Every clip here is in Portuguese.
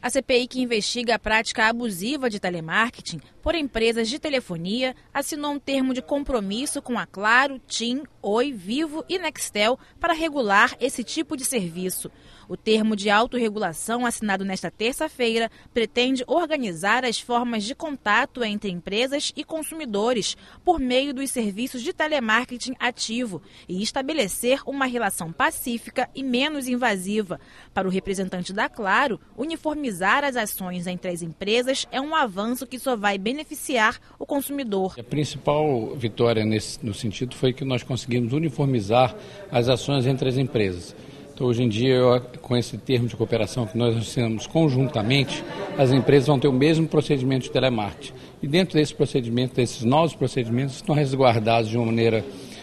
A CPI, que investiga a prática abusiva de telemarketing por empresas de telefonia, assinou um termo de compromisso com a Claro, TIM, Oi, Vivo e Nextel para regular esse tipo de serviço. O termo de autorregulação, assinado nesta terça-feira, pretende organizar as formas de contato entre empresas e consumidores por meio dos serviços de telemarketing ativo e estabelecer uma relação pacífica e menos invasiva. Para o representante da Claro, uniformizar as ações entre as empresas é um avanço que só vai beneficiar o consumidor. A principal vitória no sentido foi que nós conseguimos uniformizar as ações entre as empresas. Então, hoje em dia, com esse termo de cooperação que nós assinamos conjuntamente, as empresas vão ter o mesmo procedimento de telemarketing. E dentro desse procedimento, desses novos procedimentos, estão resguardados de uma maneira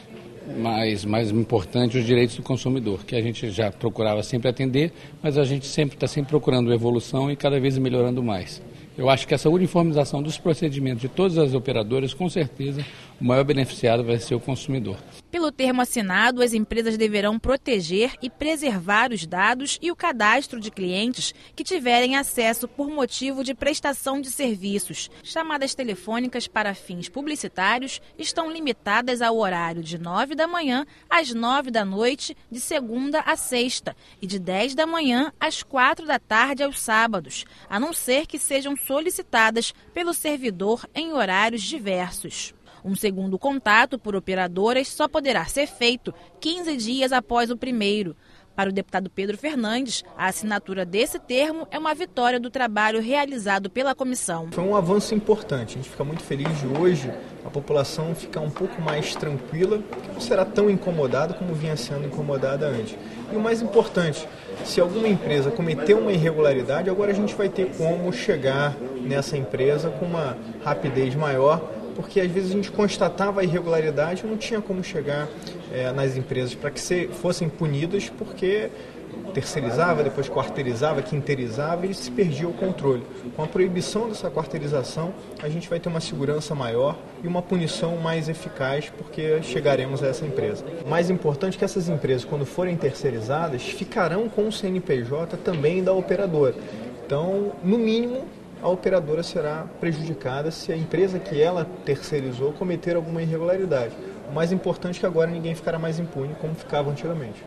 mais importante os direitos do consumidor, que a gente já procurava sempre atender, mas a gente está sempre procurando evolução e cada vez melhorando mais. Eu acho que essa uniformização dos procedimentos de todas as operadoras, com certeza, o maior beneficiado vai ser o consumidor. Pelo termo assinado, as empresas deverão proteger e preservar os dados e o cadastro de clientes que tiverem acesso por motivo de prestação de serviços. Chamadas telefônicas para fins publicitários estão limitadas ao horário de 9 da manhã às 9 da noite, de segunda a sexta, e de 10 da manhã às 4 da tarde aos sábados, a não ser que sejam solicitadas pelo servidor em horários diversos. Um segundo contato por operadoras só poderá ser feito 15 dias após o primeiro. Para o deputado Pedro Fernandes, a assinatura desse termo é uma vitória do trabalho realizado pela comissão. Foi um avanço importante. A gente fica muito feliz de hoje a população ficar um pouco mais tranquila, que não será tão incomodada como vinha sendo incomodada antes. E o mais importante, se alguma empresa cometeu uma irregularidade, agora a gente vai ter como chegar nessa empresa com uma rapidez maior, porque às vezes a gente constatava a irregularidade e não tinha como chegar nas empresas para que fossem punidas, porque terceirizava, depois quarteirizava, quinteirizava e se perdia o controle. Com a proibição dessa quarteirização, a gente vai ter uma segurança maior e uma punição mais eficaz, porque chegaremos a essa empresa. O mais importante é que essas empresas, quando forem terceirizadas, ficarão com o CNPJ também da operadora. Então, no mínimo, a operadora será prejudicada se a empresa que ela terceirizou cometer alguma irregularidade. O mais importante é que agora ninguém ficará mais impune como ficava antigamente.